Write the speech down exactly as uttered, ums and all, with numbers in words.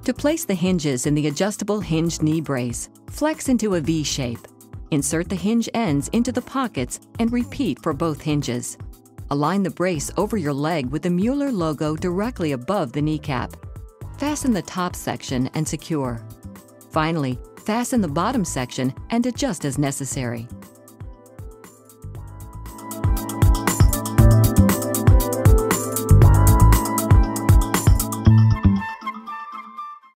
To place the hinges in the adjustable hinged knee brace, flex into a V shape. Insert the hinge ends into the pockets and repeat for both hinges. Align the brace over your leg with the Mueller logo directly above the kneecap. Fasten the top section and secure. Finally, fasten the bottom section and adjust as necessary.